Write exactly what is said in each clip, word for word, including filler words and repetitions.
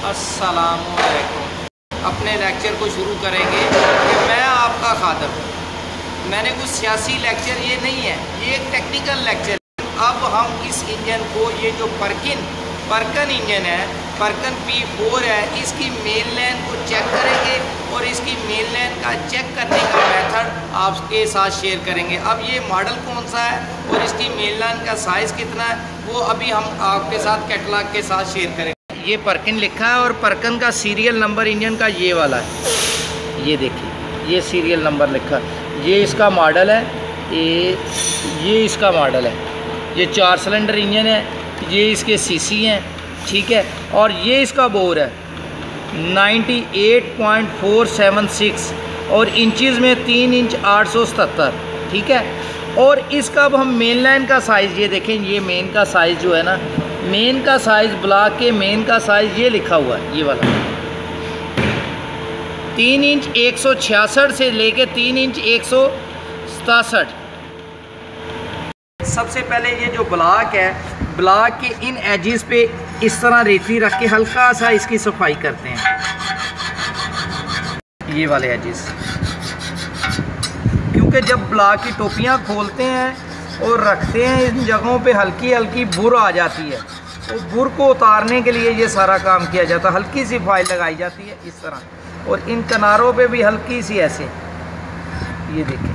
अस्सलामुअलैकुम। अपने लेक्चर को शुरू करेंगे कि मैं आपका खादम। मैंने कुछ सियासी लेक्चर ये नहीं है, ये एक टेक्निकल लेक्चर है। अब हम इस इंजन को, ये जो परकिन परकन इंजन है, परकन पी फोर है, इसकी मेन लाइन को चेक करेंगे और इसकी मेन लाइन का चेक करने का मेथड आपके साथ शेयर करेंगे। अब ये मॉडल कौन सा है और इसकी मेन लाइन का साइज़ कितना है, वो अभी हम आपके साथ कैटलॉग के साथ शेयर करेंगे। ये परकिन लिखा है और परकन का सीरियल नंबर इंजन का ये वाला है। ये देखिए, ये सीरियल नंबर लिखा है, ये इसका मॉडल है, ये ये इसका मॉडल है। ये चार सिलेंडर इंजन है, ये इसके सीसी हैं, ठीक है। और ये इसका बोर है अट्ठानवे पॉइंट चार सात छह और इंचज़ में तीन इंच आठ सौ सतहत्तर, ठीक है। और इसका अब हम मेन लाइन का साइज़ ये देखें, ये मेन का साइज़ जो है ना, मेन का साइज़ ब्लॉक के मेन का साइज़ ये लिखा हुआ है, ये वाला तीन इंच एक सौ छियासठ से लेके तीन इंच एक सौ सतासठ। सबसे पहले ये जो ब्लॉक है, ब्लॉक के इन एजेस पे इस तरह रेती रख के हल्का सा इसकी सफाई करते हैं, ये वाले एजेस। क्योंकि जब ब्लॉक की टोपियाँ खोलते हैं और रखते हैं, इन जगहों पे हल्की हल्की बुर आ जाती है, तो बुर को उतारने के लिए ये सारा काम किया जाता है। हल्की सी फाइल लगाई जाती है इस तरह, और इन किनारों पे भी हल्की सी ऐसे, ये देखें,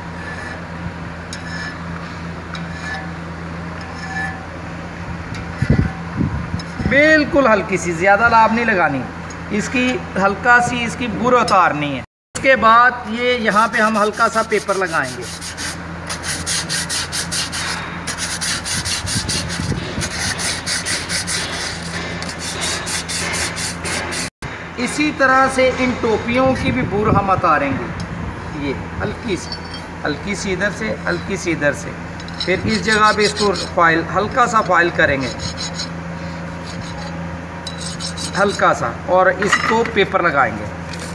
बिल्कुल हल्की सी, ज़्यादा लाभ नहीं लगानी, इसकी हल्का सी इसकी बुर उतारनी है। इसके बाद ये यहाँ पे हम हल्का सा पेपर लगाएंगे, इसी तरह से इन टोपियों की भी बुर हम उतारेंगे। ये हल्की सी हल्की सी इधर से, हल्की सी इधर से, फिर इस जगह पे इसको फाइल हल्का सा फाइल करेंगे, हल्का सा, और इसको पेपर लगाएंगे।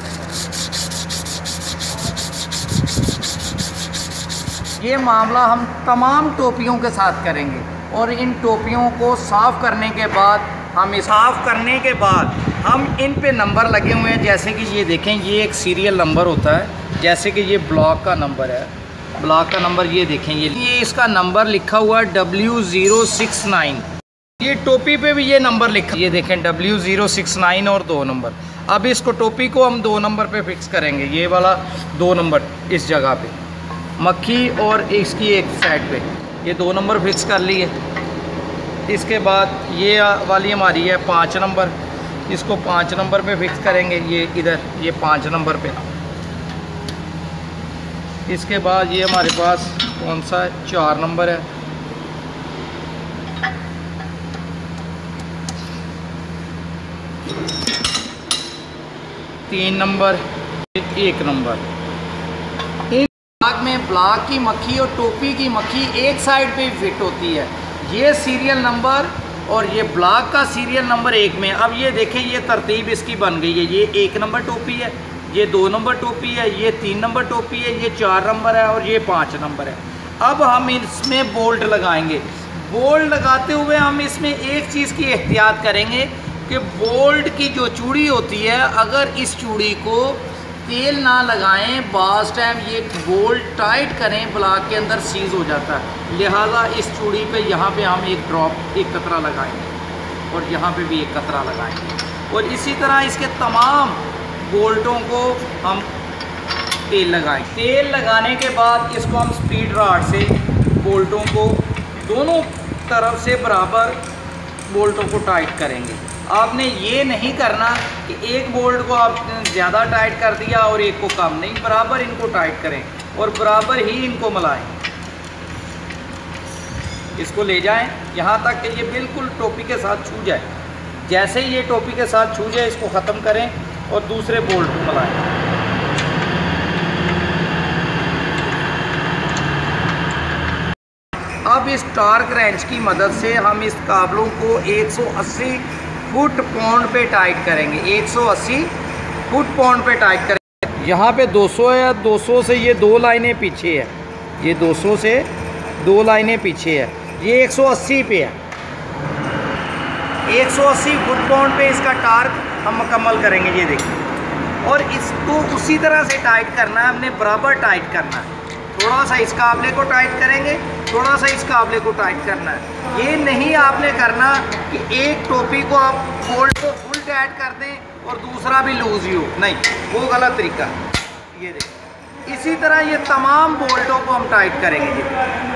ये मामला हम तमाम टोपियों के साथ करेंगे, और इन टोपियों को साफ़ करने के बाद हम साफ़ करने के बाद हम इन पे नंबर लगे हुए हैं। जैसे कि ये देखें, ये एक सीरियल नंबर होता है, जैसे कि ये ब्लॉक का नंबर है, ब्लॉक का नंबर ये देखें, ये ये इसका नंबर लिखा हुआ है डब्ल्यू ज़ीरो सिक्स नाइन। ये टोपी पे भी ये नंबर लिखा, ये देखें डब्ल्यू ज़ीरो सिक्स नाइन और दो नंबर। अब इसको टोपी को हम दो नंबर पे फिक्स करेंगे, ये वाला दो नंबर इस जगह पे, मक्खी और इसकी एक साइड पे ये दो नंबर फिक्स कर लिए। इसके बाद ये वाली हमारी है पाँच नंबर, इसको पाँच नंबर पे फिक्स करेंगे, ये इधर ये पाँच नंबर पे। इसके बाद ये हमारे पास कौन सा है, चार नंबर है, तीन नंबर, एक नंबर। इन ब्लॉक में ब्लॉक की मक्खी और टोपी की मक्खी एक साइड पे फिट होती है। ये सीरियल नंबर और ये ब्लॉक का सीरियल नंबर एक में। अब ये देखें, ये तरतीब इसकी बन गई है, ये एक नंबर टोपी है, ये दो नंबर टोपी है, ये तीन नंबर टोपी है, ये चार नंबर है और ये पाँच नंबर है। अब हम इसमें बोल्ट लगाएंगे। बोल्ट लगाते हुए हम इसमें एक चीज़ की एहतियात करेंगे कि बोल्ट की जो चूड़ी होती है, अगर इस चूड़ी को तेल ना लगाएं, बाज़ टाइम ये बोल्ट टाइट करें, ब्लॉक के अंदर सीज हो जाता है। लिहाजा इस चूड़ी पे यहाँ पे हम एक ड्रॉप, एक कतरा लगाएंगे और यहाँ पे भी एक कतरा लगाएंगे, और इसी तरह इसके तमाम बोल्टों को हम तेल लगाएं। तेल लगाने के बाद इसको हम स्पीड रॉड से बोल्टों को दोनों तरफ से बराबर बोल्टों को टाइट करेंगे। आपने ये नहीं करना कि एक बोल्ट को आपने ज़्यादा टाइट कर दिया और एक को कम, नहीं, बराबर इनको टाइट करें और बराबर ही इनको मिलाएं। इसको ले जाएं यहाँ तक कि ये बिल्कुल टोपी के साथ छू जाए। जैसे ही ये टोपी के साथ छू जाए, इसको ख़त्म करें और दूसरे बोल्ट को मिलाएं। अब इस टार्क रेंच की मदद से हम इस काबलों को एक सौ अस्सी फुट पाउंड पे टाइट करेंगे, एक सौ अस्सी फुट पाउंड पे टाइट करेंगे। यहाँ पे दो सौ है, दो सौ से ये दो लाइनें पीछे है, ये दो सौ से दो लाइनें पीछे है, ये एक सौ अस्सी पे है। एक सौ अस्सी फुट पाउंड पे इसका टार्क हम मुकम्मल करेंगे। ये देखिए, और इसको उसी तरह से टाइट करना है, हमने बराबर टाइट करना है। थोड़ा सा इस काबले को टाइट करेंगे, थोड़ा सा इस काबले को टाइट करना है। ये नहीं आपने करना कि एक टोपी को आप फोल्ड को फुल टाइट कर दें और दूसरा भी लूज ही हो, नहीं, वो गलत तरीका। ये देखिए, इसी तरह ये तमाम बोल्टों को हम टाइट करेंगे।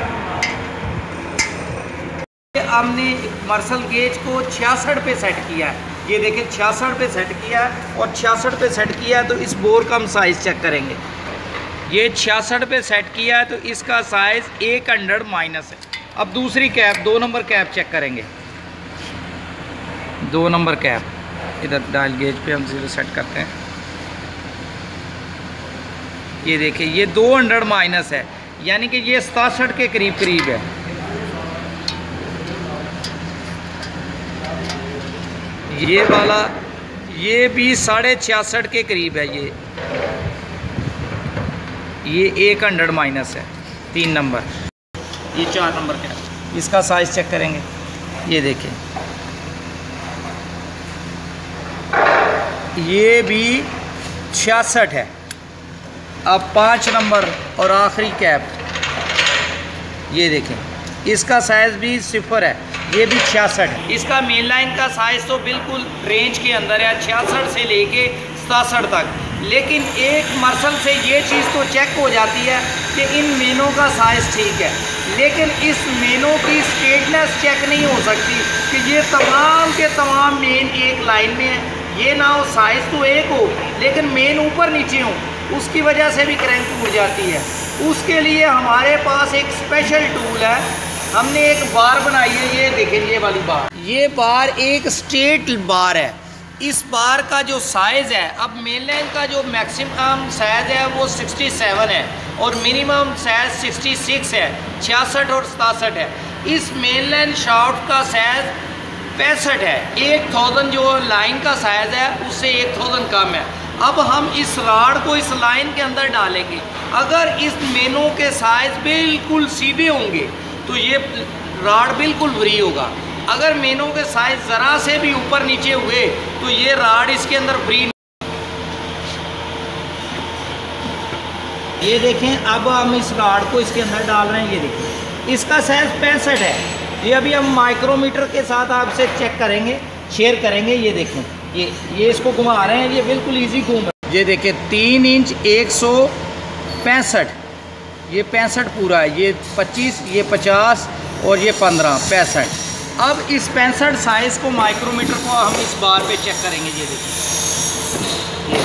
हमने मर्सल गेज को छियासठ पे सेट किया है। ये देखिए छियासठ पे सेट किया है और छियासठ पे सेट किया है, तो इस बोर का हम साइज़ चेक करेंगे। ये छियासठ पे सेट किया है तो इसका साइज़ एक हंड्रेड माइनस है। अब दूसरी कैप, दो नंबर कैप चेक करेंगे। दो नंबर कैप इधर डायल गेज पे हम जीरो सेट करते हैं। ये देखिए, ये दो हंड्रेड माइनस है, यानी कि ये सतासठ के करीब करीब है। ये वाला ये भी साढ़े छियासठ के करीब है। ये ये एक हंड्रेड माइनस है, तीन नंबर। ये चार नंबर का है, इसका साइज़ चेक करेंगे। ये देखें, ये भी छियासठ है। अब पाँच नंबर और आखिरी कैप, ये देखें, इसका साइज़ भी सिफर है, ये भी छियासठ है। इसका मेन लाइन का साइज़ तो बिल्कुल रेंज के अंदर है, छियासठ से लेके सतासठ तक। लेकिन एक मर्सल से ये चीज़ तो चेक हो जाती है कि इन मेनों का साइज़ ठीक है, लेकिन इस मेनों की स्ट्रेटनेस चेक नहीं हो सकती कि ये तमाम के तमाम मेन एक लाइन में है। ये ना हो साइज़ तो एक हो लेकिन मेन ऊपर नीचे हो, उसकी वजह से भी क्रैंक हो जाती है। उसके लिए हमारे पास एक स्पेशल टूल है, हमने एक बार बनाई है। ये देखें, ये वाली बार, ये बार एक स्ट्रेट बार है। इस बार का जो साइज़ है, अब मेन लाइन का जो मैक्सिमम साइज़ है वो सड़सठ है और मिनिमम साइज़ छियासठ है, छियासठ और सतासठ है। इस मेन लाइन शाफ्ट का साइज़ पैंसठ है। एक थाउजेंड जो लाइन का साइज़ है उससे एक थाउजेंड कम है। अब हम इस राड को इस लाइन के अंदर डालेंगे। अगर इस मेनों के साइज़ बिल्कुल सीधे होंगे तो ये राड बिल्कुल फ्री होगा। अगर मेनों के साइज़ ज़रा से भी ऊपर नीचे हुए तो ये राड इसके अंदर फ्री। ये देखें, अब हम इस राड को इसके अंदर डाल रहे हैं। ये देखें, इसका साइज़ पैंसठ है। ये अभी हम माइक्रोमीटर के साथ आपसे चेक करेंगे, शेयर करेंगे। ये देखें, ये ये इसको घुमा रहे हैं, ये बिल्कुल ईजी घूम रहा है। ये देखें, तीन इंच एक सौ पैंसठ, ये पैंसठ पूरा है, ये पच्चीस, ये पचास और ये पंद्रह, पैंसठ। अब इस पैंसठ साइज़ को माइक्रोमीटर को हम इस बार पे चेक करेंगे। ये देखिए,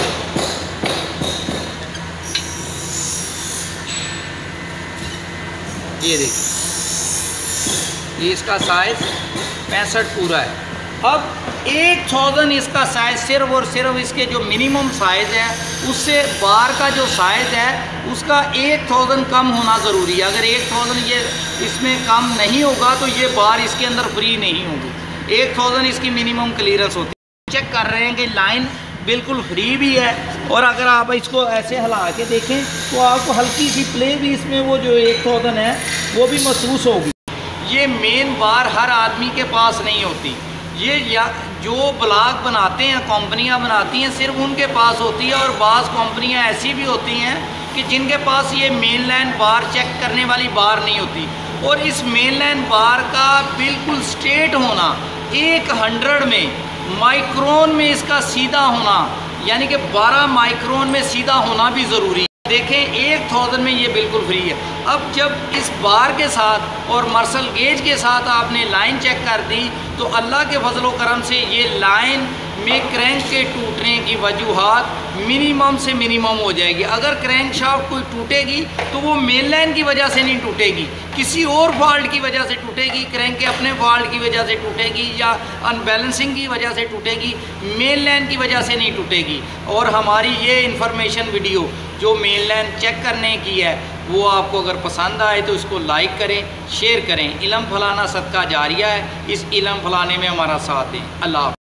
ये देखिए, ये इसका साइज़ पैंसठ पूरा है। अब एक थाउजेंड इसका साइज़ सिर्फ और सिर्फ इसके जो मिनिमम साइज़ है उससे बार का जो साइज़ है उसका एक थाउजेंड कम होना ज़रूरी है। अगर एक थाउजेंड ये इसमें कम नहीं होगा तो ये बार इसके अंदर फ्री नहीं होगी। एक थाउजेंड इसकी मिनिमम क्लियरेंस होती है। चेक कर रहे हैं कि लाइन बिल्कुल फ्री भी है, और अगर आप इसको ऐसे हिला के देखें तो आपको हल्की सी प्ले भी इसमें वो जो एक थाउजेंड है वो भी महसूस होगी। ये मेन बार हर आदमी के पास नहीं होती। ये या जो ब्लॉक बनाते हैं, कंपनियां बनाती हैं, सिर्फ उनके पास होती है। और बाज़ कंपनियां ऐसी भी होती हैं कि जिनके पास ये मेन लाइन बार चेक करने वाली बार नहीं होती। और इस मेन लाइन बार का बिल्कुल स्ट्रेट होना, एक हंड्रेड में माइक्रोन में इसका सीधा होना, यानी कि बारह माइक्रोन में सीधा होना भी ज़रूरी है। देखें, एक थाउजेंड में ये बिल्कुल फ्री है। अब जब इस बार के साथ और मर्सल गेज के साथ आपने लाइन चेक कर दी तो अल्लाह के फजलो करम से ये लाइन में क्रैंक के टूटने की वजूहात मिनिमम से मिनिमम हो जाएगी। अगर क्रैंक शाफ्ट कोई टूटेगी तो वो मेन लाइन की वजह से नहीं टूटेगी, किसी और फॉल्ट की वजह से टूटेगी, क्रैंक के अपने फॉल्ट की वजह से टूटेगी या अनबैलेंसिंग की वजह से टूटेगी, मेन लाइन की वजह से नहीं टूटेगी। और हमारी ये इन्फॉर्मेशन वीडियो जो मेन लाइन चेक करने की है वो आपको अगर पसंद आए तो इसको लाइक करें, शेयर करें। इल्म फलाना सदका जारिया है, इस इल्म फलाने में हमारा साथ दें। अल्लाह।